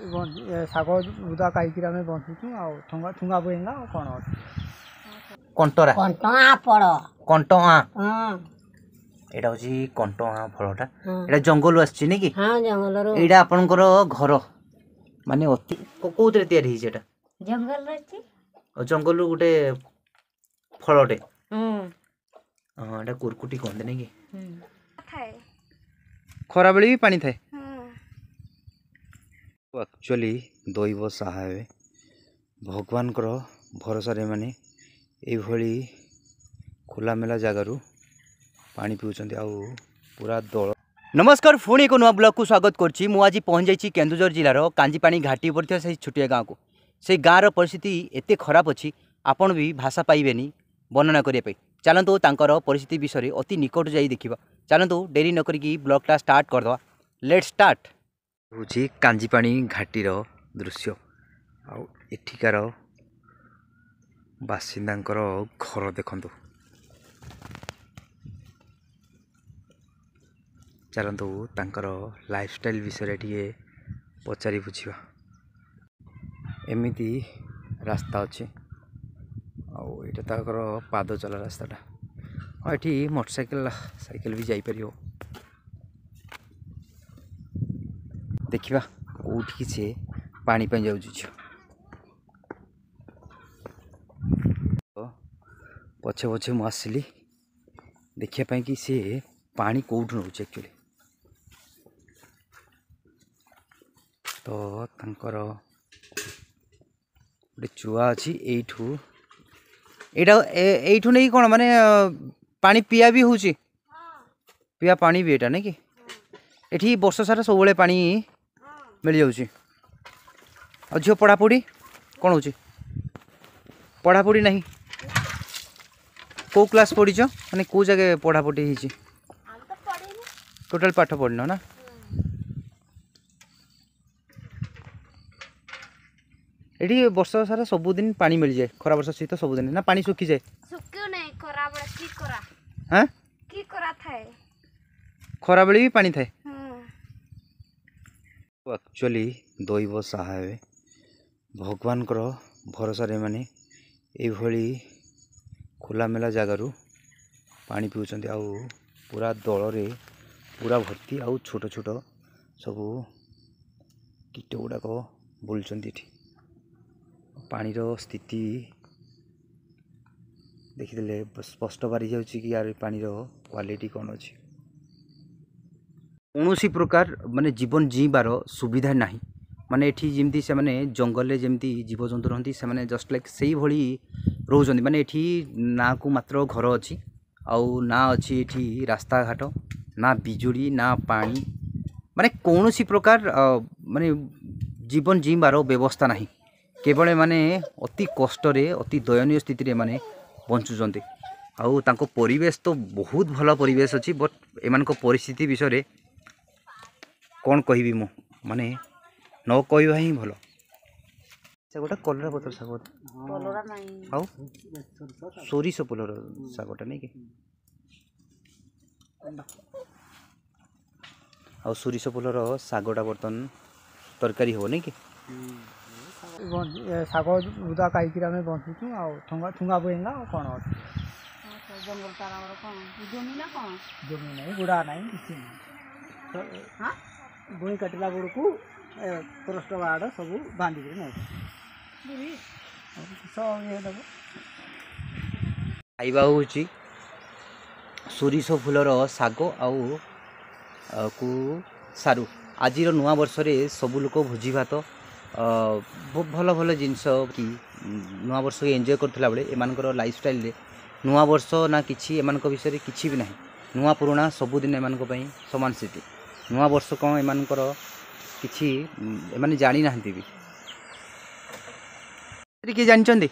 ଶାଗ ବୁଦା ଖାଇକିରି ଆମେ ବଞ୍ଚୁଛୁ ଆଉ ଠୁଙ୍ଗା ବୁଏଙ୍ଗା ଆଉ କ'ଣ ଅଛି। कंटरा कंटआ पड़ कंटआ हाँ एटा होची कंटआ फलटा एटा जंगल आछि नै कि हाँ जंगल रो एटा आपनकर घर माने अति कोउतरे तयार हिजे एटा जंगल रहती जंगल रो गुटे फलटे हम्म हां एटा कुरकुटी कहंदे नै कि थाए खरा बेली भी पानी थाए हाँ एक्चुअली दैव सहाय भगवान कर भरोसा रे माने ए भली खुला मेला जगारू पानी पिउचंती आउ पूरा दल। नमस्कार पुणी एक नुआ ब्लॉग को स्वागत करछि। मु आज पहुंच जाइछि केन्दुझर जिलार कांजीपाणी घाटी पर से छोटिया गाँव को। से गाँव परिस्थिति एते खराब अच्छी आपण भी भाषा पाइबेनी वर्णना करने। चलतु तांकर परिस्थिति विषय अति निकट जाई देखिबा। चलतु डेरी न करिकी ब्लॉगटा स्टार्ट करदवा। Let's start. होछि कांजीपाणी घाटीर दृश्य आउ एठिकार बासिंदांकर घर देखंतु। चलतु तांकर लाइफस्टाइल विषय टे पचारि बुझा। एमिति रास्ता अच्छे आटा पाद चला रास्ताटा हाँ ये मोटरसाइकेल साइकेल भी जापर देखा कौटी से पानी पे जाऊँ पछे पछे मु आसिली देखिए कि सी पानी कौटू नौ एक्चुअली तो तांकर गोटे चुआ अच्छी एठू एठू नहीं कौन माने पानी पिया भी हूँ पिया पानी भी एटा नहीं कि एठी वर्ष सारा सब पानी मिल जाऊँ। और झील पढ़ापढ़ी कौन हो पढ़ापढ़ी नहीं कौ क्लास पढ़ीच माने कौ जगह पढ़ापढ़ी होती टोटाल पाठ पढ़न ना एठी वर्ष सारा सबुदिन पानी मिल जाए खरा वर्ष शीत सबुदिन ना पानी सुखी जाए सुक्यो नहीं खरा बड़ा की करा हाँ की करा थाए खरा बेली भी पानी थाए हाँ एक्चुअली दैव सहाय भगवान कर भरोसा रे माने ए भली खुला मेला जगारू पानी पिउचंती आउ पूरा दल रे पूरा भर्ती आउ छोट छोट सबू कीट गुड़ाक बुलुचंती एठी पानीर स्थिति देखिदे स्पष्ट बारी जाउची कि यार पानीर क्वालिटी कौन अच्छी कौन प्रकार माने जीवन जीवार सुविधा नहीं माने एठी जेमती से माने जंगल में जेमती जीवजंतु रहती से माने जस्ट लाइक सही भली रोचंती माने एठी ना को मात्र घर अच्छी आउ ना अच्छी एठी रास्ता घाट ना बिजुली ना पानी माने कौन प्रकार माने जीवन जीवार व्यवस्था नहीं केवल माने अति कष्ट रे अति दयनीय स्थिति रे माने बंचुचंती आउ तांको परिवेश तो बहुत भला परिवेश अच्छी बट एमान को परिस्थिति विषय कौन कहबी मु माने न कहवा ही भल गोटा कलरा पतर साग कलरा नहीं आउ सोरिष फुलर सागटा नहीं कि आउ सोरिष फुलर सागटा बर्तन तरकारी हो नहीं कि ଶାଗ ବୁଦା ଖାଇକିରି ଆମେ ବଞ୍ଚୁଛୁ ଆଉ ଠୁଙ୍ଗା ବୁଏଙ୍ଗା ଆଉ କ'ଣ ଅଛି। जंगल तारा और कौन जमी ना कौन ଜମି ନାହିଁ ଗୁଡ଼ା ନାହିଁ କିଛି ନାହିଁ हाँ ବୁଣି କାଟିଲା ବେଳକୁ ପରଷ୍ଟ ବାଡ଼ ସବୁ ବାନ୍ଧିକିରି ନେଉଛି କିସ ଇଏ ଦେବ खाइबा होची सोरिष फुलर साग आउ कु सारू आज नुआ वर्ष रे सब लोक भोजी भात भल भल जिनस कि नुआ वर्ष के एंजॉय करथिला बेले एमानकर लाइफस्टाइल रे नुआ वर्ष ना किछि एमानक विषय किछि भी नहीं नुआ पुराना सबुदिन एमानक पई समान स्थिति नुआ वर्ष कौन एमानकर किछि एमाने जानी नाहंती भी कि जानचंदी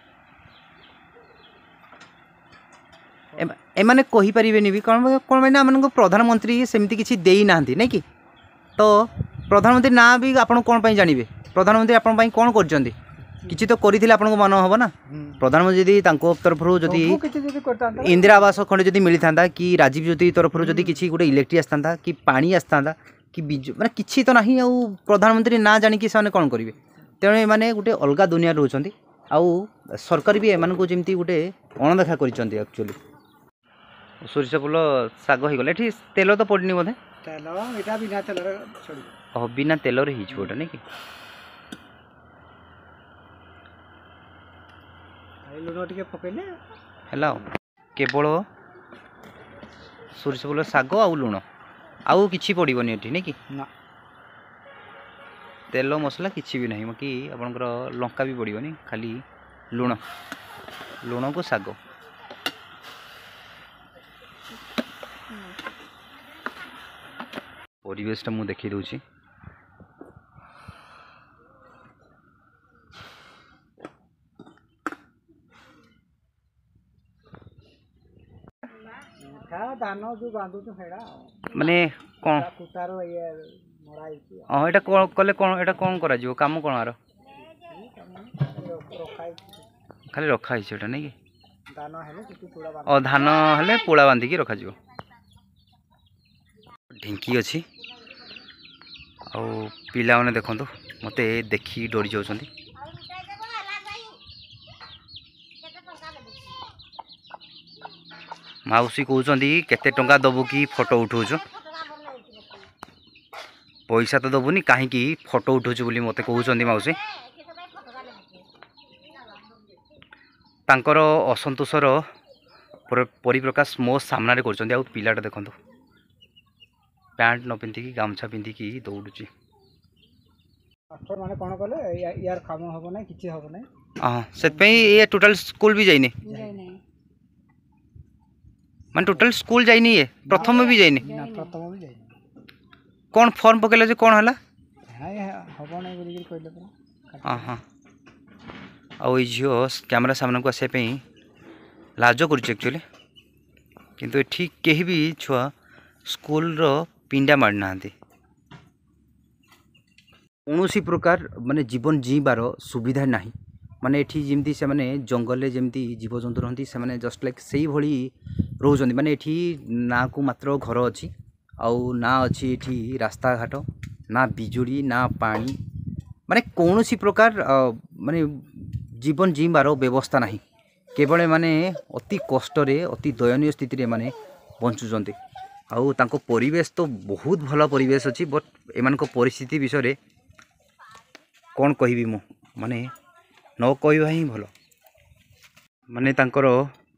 एमाने कहि परिबेनी भी कौन कौन माने आमनको प्रधानमंत्री सेमती किछि देई नाहंती नै कि तो प्रधानमंत्री ना भी आपण कौन पई जानिबे प्रधानमंत्री आपण पई कौन करचंदी किछि तो करिथिले आपनको मन हबो ना प्रधानमंत्री जदि तांको तरफरु जदि इंदिरा आवास खंडे जदि मिली थांदा कि राजीव ज्योति तरफरु जदि किछि गोटे इलेक्ट्रिक आस्तांदा कि पानी आस्तांदा कि बिजु माने किछि तो नाही आउ प्रधानमंत्री ना जानि कि से कौन करेंगे तेणु एमाने गोटे अलग दुनिया रोचंती आउ सरकार भी एमान को जेमती गोटे अणदेखा करिसंती एक्चुअली सोरिष फूल साग हो गला एठी तेल तो पड़नी बोधे तेल एटा बिना तेल रे छोड़ी ओह बिना तेल रे हिच गोटा नहीं कि आई लुण टिके पकेले हेला केवल सोरिष फूल साग आउ लुण आउ किछि पड़िबनी एठी नहीं कि ना तेल मसला किछि भी नहीं कि आपनकर लंका भी पड़िबनी खाली लुण लुण को साग परिवेशटा मु देखि दउछि धान जो बांधु हेड़ा माने कोन कुतार ये मरा इछि हां एटा कोन कले कोन एटा कोन करा जिवो काम कोन आरो रखाई खाली रखा हिछ एटा नहीं कि धान हेले किछि पुरा बांध ओ धान हेले पोळा बांधी की रखा जिवो ढिंकी अछि आ पिला माने देखंतु मते देखि डोरी जाउछंती माउसी कहउछंती केते टंका दबु की फोटो उठौछु पैसा तो दबुनी काहे की फोटो उठौछु बोली मते कहउछंती माउसी तांकर असंतोषर परिप्रकाश मो सामने करछंती आ पिलाटा देखंतु पैंट न पिंधि की गामछा पिंधि की दौड़ुची मास्टर माने कोन कले यार काम होबो नै किछि होबो नै हां सेत पे ये टोटल स्कूल भी जाइने मान टोटल स्कूल जाइनी ये प्रथम भी जाइनी ना प्रथम भी जाई कौन फॉर्म पकेले जे कौन हला हाय होबो नै बोली कहले परा हां हां आ ई झियो कैमरा सामने को आसे पे लाज करछ एक्चुअली किंतु ठीक केही भी छुआ स्कूल रो पिंडा मार नांती कौनसी प्रकार माने जीवन जीवार सुविधा नहीं माने एठी जेमती से माने जंगल रे जेमती जीव जंतु रहंती से माने जस्ट लाइक सेही भली रोजंती माने एठी ना को मात्र घर अछि आउ ना अछि एठी रास्ता घाट ना बिजुली ना पानी माने कौनसी प्रकार माने जीवन जीवार व्यवस्था नहीं केवल माने अति कष्ट रे अति दयनीय स्थिति रे माने बंचुचंती आउ तांको परिवेश तो बहुत भला परिवेश अछि बट एमान को परिस्थिति विषय रे कौन कहबी मु माने न कहबा ही भलो माने तांकर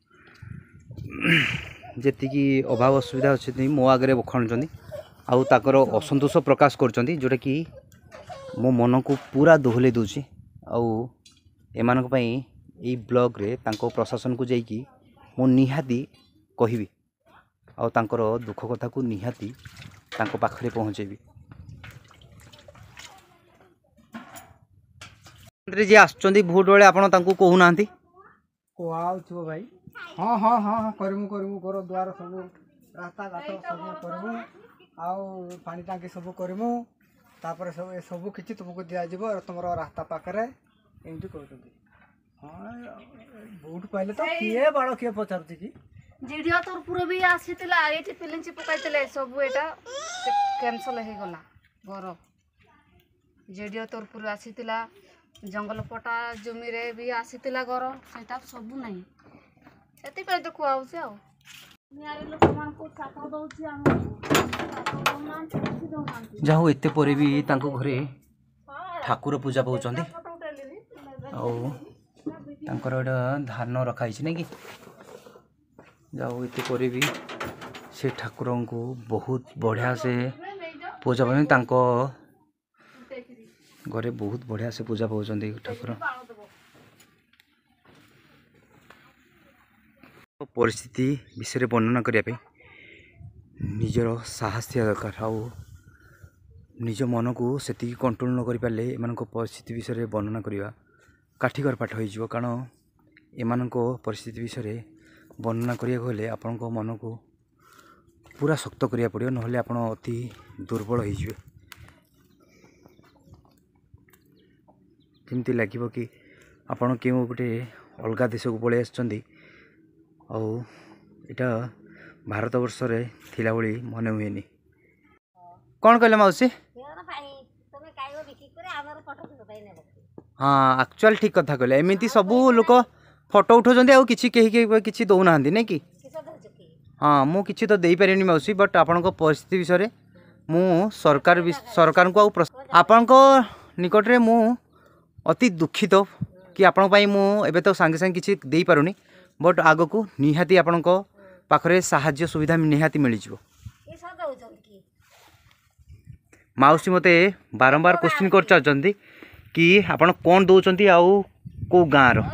जेति की अभाव असुविधा अछि मो आगरे बखणचंदी आउ ताकर असंतोष प्रकाश करचंदी जोटा कि मो मन को पूरा दोहले दूची आउ एमान को पई ए ब्लॉग रे तांको प्रशासन को जाई कि मो निहाती कहबी आउ तांकर दुख कथा को निहाती तांको पाखरे पहुंचेबी जी आसुचंदी भोट बेले आपण तांको कहू नांती कोआउ छो भाई हां हां हां करमु घर द्वार सब रास्ता घाट सब करमु आउ पानी टांकी सब करमु तापर सब ए सब किछि तुमको दिया जिवो तुमरो रास्ता पाखरे एंती कहउछंती हां भोट पाइले तो किए बाळो के पचारती की जिडियो तोर पुरो भी आसीतिला एठी फिलिंग पकाइतले सब एटा कैंसिल हे गला घर जिडियो तोर पुरो आसीतिला जंगल पटा जमी रे भी आसीतिला घर सेटा सब नहीं सेति पे तो खुआउसे आ नियारे लोक मान को साथ दउछि हम जाहो एते परे भी तांको घरे ठाकुर पूजा पाउचंदी आउ तांकर एटा धान रखाई छी नै कि जाओ एते परे भी से ठाकुरों को बहुत बढ़िया से पूजा पाने तांको घरे बहुत बढ़िया से पूजा पाउचंदी ठाकुर परिस्थिति विषय वर्णना करिया पे निजर साहस थिया दरकार आउ निज मन को सेति कंट्रोल न करि पाले एमानको परिस्थिति विषय वर्णना करिवा काठिकर पाठ होई जिवो कारण एमानको परिस्थिति विषय वर्णना करिया गले आपन को मन को पूरा शक्त करिया पड़ियो नहले आपण अति दुर्बल होई जिवे जेमती लागिबो कि आपण केउ गोटे अलगा देश को पळे आछंदी आउ एटा भारत वर्ष रे थिला बळी मने हुएनी कौन कहले माउसी हाँ एक्चुअल ठीक कथा कहले एमती सबू लोक फोटो उठाउछन्ती आ किछि दौनाहांती नहीं कि हाँ मु किछि तो देई पारिनी माउसी बट आपनको परिस्थिति विषय रे मु सरकार को आपनको निकट रे मु अति दुखित कि आपण पई मु एबे तो संगे संगे किछि देई पारुनी बट आगो को निहाती आपनको पाखरे साहाय्य सुविधा निहाती मिल जिवो माउसी मते बारंबार क्वेश्चन कर चाहछन्ती कि आपण कोन दउछन्ती आउ को गाँ रो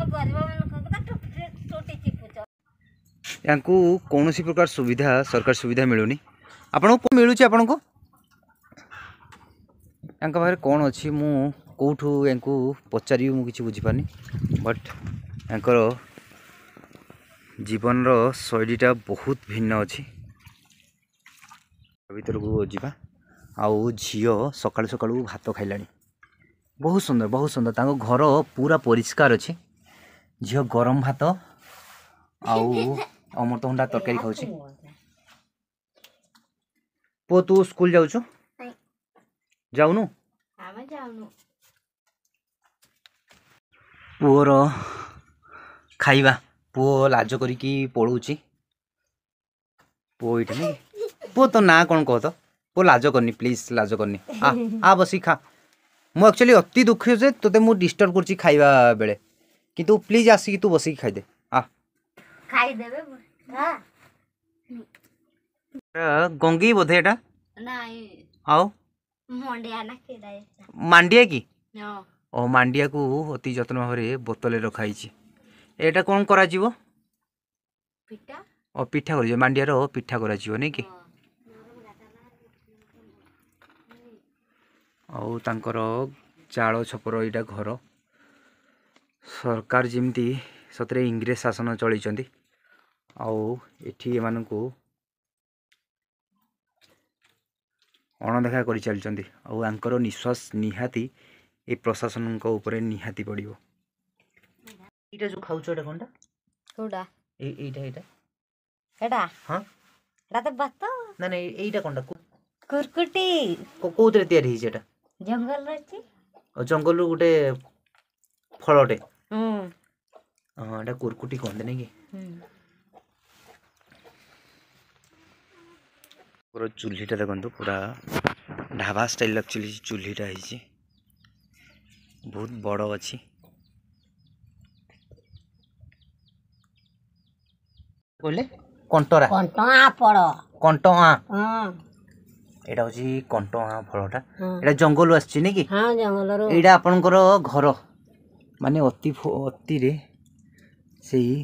यांकु कौनसी प्रकार सुविधा सरकार सुविधा मिलूनी आपन को मिलुची आपन को यांका बारे कौन अच्छी मु कोठू यांकु पचारि मु किछि बुझी पानी बट यांकर जीवन रो शैलीटा बहुत भिन्न अच्छी भीतर को जीवा आउ झियो सकाळु सकाळु भात खाइलानी बहुत सुंदर तांको घर पूरा परिष्कार अच्छी झियो गरम भात आउ अमृतभंडा तरकारी खाऊची पो तू स्कूल जाऊछु जाउनु पुओर खाइबा पुओ लाज करिकी पळुची पुओ इठे नहीं पुओ तो ना कौन कह तो पुओ लाज करनी प्लीज लाज करनी आ बसी खा मु एक्चुअली अति दुखी जे तोते मु डिस्टर्ब करची खाइबा बेले किंतु प्लीज आसी तू बसी खाइ दे आ खाई देबे गंगी बोधे एटा नहीं आओ मंडिया ना केदाय मांडिया की नो ओ मांडिया को अति जत्न भाव बोतल रखाई एटा कौन करा जीवो पिटा ओ पिठा कर मांडिया रो पिठा करा जीवो नहीं कि आउ तांकर चाଳ छपर एटा घर सरकार जिमती सतरे इंग्रेज शासन चली आउ एठी एमानकु अणदेखा कर चलती आंकर निश्वास निहाती ए प्रशासन को ऊपर निहाती पड़ो एटा जो खाउछ एटा कोनटा कोडा एटा एटा एडा हां एडा तो बात ना ना एटा कोनटा कुरकुटी कोउतरे तयार हिज एटा जंगल रहछि जंगल रो गुटे फळटे हम एटा कुरकुटी कहते नहीं कि पूरा चूल्हीटा देखो पूरा ढाबा स्टाइल एक्चुअली चूल्हीटा है बहुत बड़ अच्छी कहले कंटरा कंटआ पड़ कंटआ हां एटा होची कंटआ फलटा एटा जंगल आछि नै कि हां जंगल रो एटा आपनकर घर माने अति रे सेही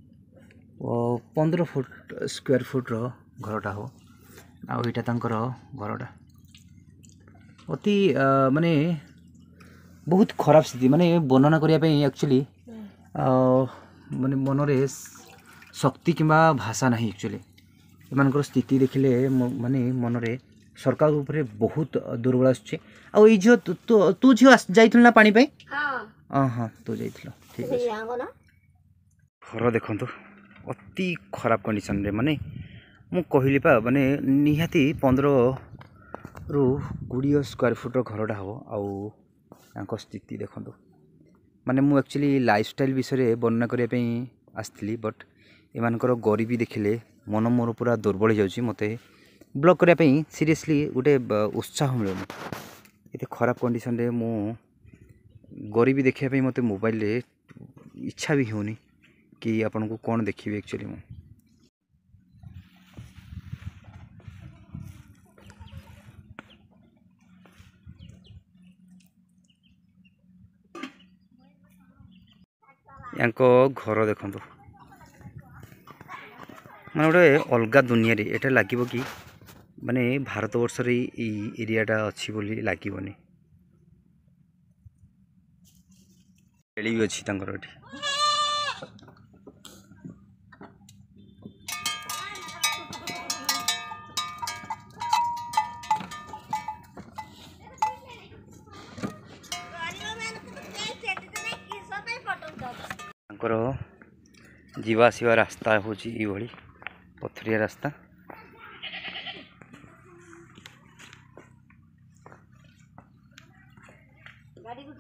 15 फुट स्क्वायर फुट रो घरटा हो आ एटा तांकर घरटा अति माने बहुत खराब स्थिति माने वर्णना करिया पे एक्चुअली माने मनरे शक्ति किंबा भाषा नहीं एक्चुअली एमानकर स्थिति देखिले माने मनरे सरकार ऊपर बहुत दुर्बल आछे आ ई झियो तू झियो जाइथिल ना पानी पे हां हां तू जाइथिल ठीक है घर देखंतु अति खराब कंडीशन रे माने मु कहली पा माने निहाती 15 रु 20 स्क्वायर फुट घरटा हो आउ स्थिति देखो माने मु एक्चुअली लाइफस्टाइल विषय वर्णना करने आसती बट एमानकर गरीबी देखिले मन मोर पूरा दुर्बल हो जाउची मते ब्लॉक करने सीरियसली गोटे उत्साह मिलूनी ये खराब कंडीशन रे मु गरीबी देखिया मते मोबाइल रे इच्छा भी होनी कि आपन को कौन देखिए एक्चुअली मु यांको घर देखंतु माने गोटे अलग दुनिया रे एटा लागिबो कि माने भारत वर्ष रे ई एरियाटा अछि बोली लागिबोनी एली अछि तांकर एठी जीवा आसवा रास्ता हूँ ये पथरिया रास्ता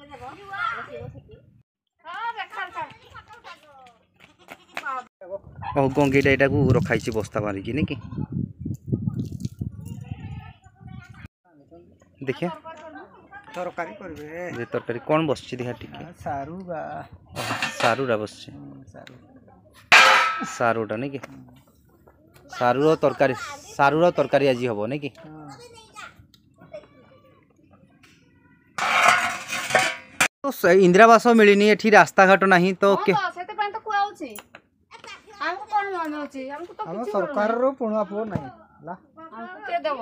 ଗଙ୍ଗେଇଟା ଏଇଟାକୁ ରଖାଇଛି ବସ୍ତା ମାରିକି ନାଇଁ କି ଦେଖିଆ ତରକାରୀ କରିବେ ଯେ ତରକାରୀ କ'ଣ ବସିଛି ଦେଖିଆ ଟିକେ ସାରୁ ବା ସାରୁଟା ବସିଛି ସାରୁ ସାରୁଟା ନାଇଁ କି ସାରୁର ତରକାରୀ ଆଜି ହବ ନାଇଁ କି इंदिरावास मिलनी एठी रास्ताघाट नहीं तो के ସେଥିପାଇଁ ତ କୁହାଉଛି ଆମକୁ କ'ଣ ମିଳୁଛି ଆମକୁ ତ ଆମ କିଛି ସରକାରର ପୁଣା ପୁଅ ନାହିଁ ହେଲା ଆମକୁ କିଏ ଦେବ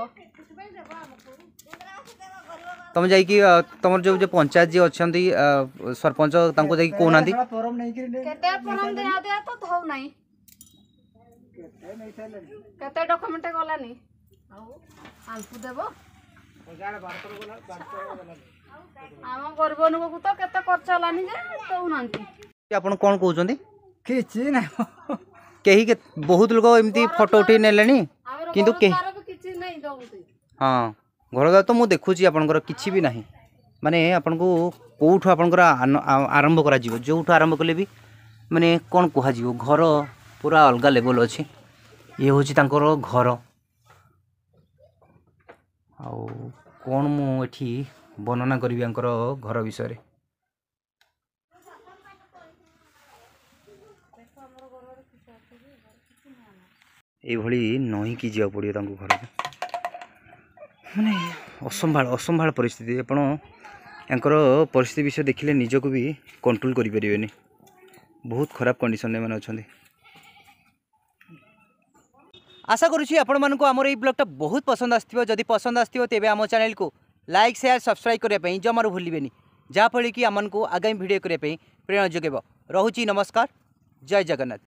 तुम जाइकी तुम जो जो पंचायत जी अच्छा सरपंच तांको जाइकी कहना ଫରମ ନେଇକିରି କେତେ ଫର୍ମ ଦିଆ ଦିଆ ତ ଧଉ ନାହିଁ କେତେ ଡକୁମେଣ୍ଟ ଗଲାନି ଆଉ ଆମକୁ ଦେବ ଆମ ଗରିବ ଲୋକକୁ ତ କେତେ ଖର୍ଚ୍ଚ ହେଲାନି ଯେ ଦଉନାହାନ୍ତି आपण कौन कहउछंती କିଛି ନାହିଁ केही के बहुत लोग एमती फोटो उठे नेलेनी ଆମର କିନ୍ତୁ କେହି ଘର ବି କିଛି ନାହିଁ ଦଉନ୍ତି हाँ घर द्वार तो मुझे देखुची आपनकर किछि भी नहीं माने आपन को कोठु आपनकर आरंभ करा जीवो जोठु आरंभ कले भी माने कोन कोहा जीवो घर पूरा अलग लेवल अछि ये होची तांकर घर आ कोन मु एठी वर्णना करबी आंकर घर विषय रे ए भली नही की जिया पड़ियो तांको घर माने असंभाल परिस्थिति आपण यांकर परिस्थिति विषय देखिले निजको भी कंट्रोल करि परिबेनी बहुत खराब कंडीशन में माने अछंती आशा करूछी आपण मानको हमर ई ब्लॉग ता बहुत पसंद आस्थिबो जदि पसंद आस्थिबो तेबे हम चैनल को लाइक शेयर सब्सक्राइब करिया पई जमारो भूलिबेनी जा फळी कि हमन को आगामी वीडियो करिया पई प्रेरणा जोगेबो रहूची नमस्कार जय जगन्नाथ।